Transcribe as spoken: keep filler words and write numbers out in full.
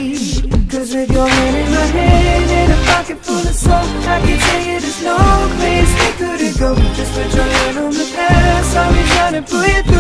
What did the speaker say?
Cause with your hand in my hand and a pocket full of soap, I can tell you there's no place we couldn't go. Just put your hand on the past, I'll be trying to pull you through.